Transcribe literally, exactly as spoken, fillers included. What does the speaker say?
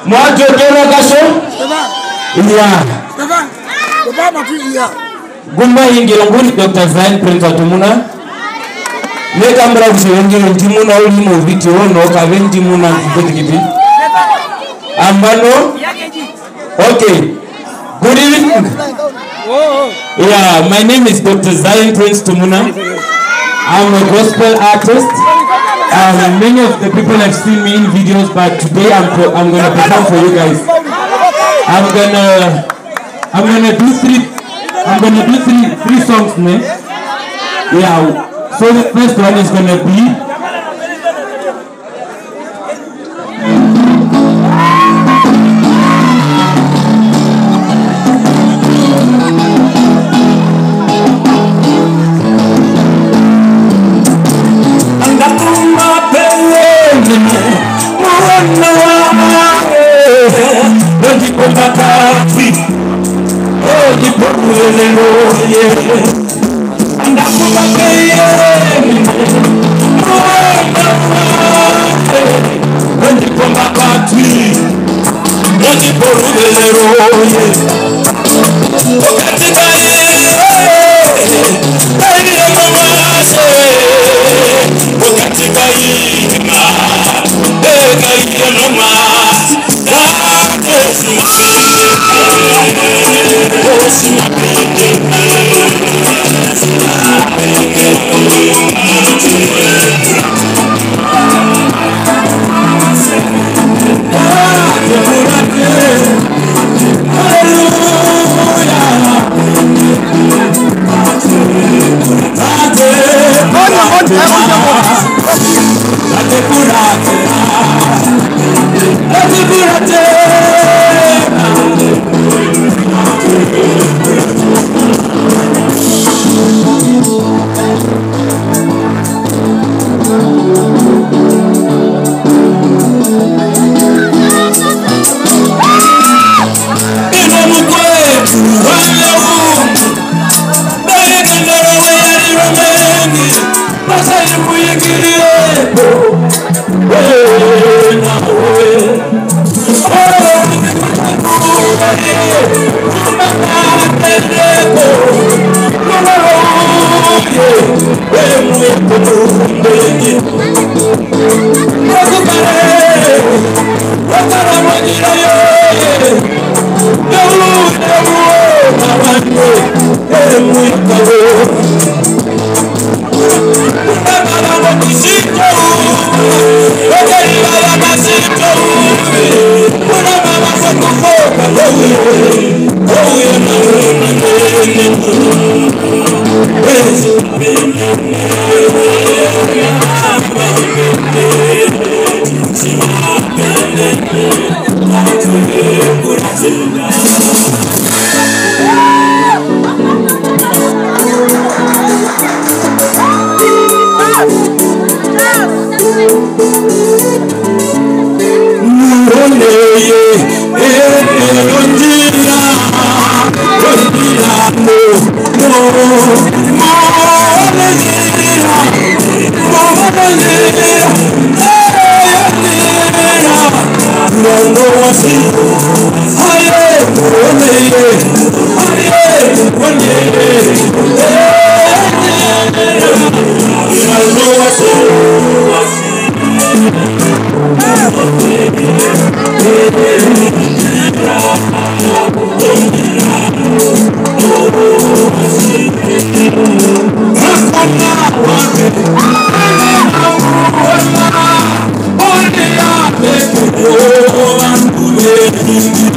Mwajo kena kasho? Iya. Gumba ingi languni Doctor Zain Prince Atumuna. Neka mbra kushwengi ntimuna uli mu video no ka ventimuna kutikiti. Ambano? Okay. Good evening. Yeah, my name is Doctor Zain Prince Tumuna. I'm a gospel artist. Um, many of the people have seen me in videos, but today I'm I'm gonna perform for you guys. I'm gonna I'm gonna do three I'm gonna do three three songs, man. Yeah. So the first one is gonna be Oh,